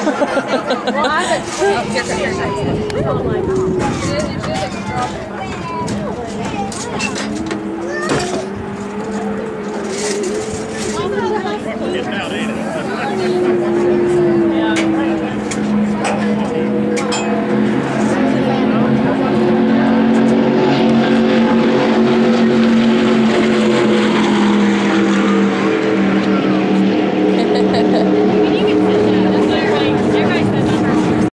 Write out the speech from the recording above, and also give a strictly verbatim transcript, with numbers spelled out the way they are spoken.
Well, I have a oh, here, here, here. Oh my God. It is, it is like a strawberry. Getting out, ain't it?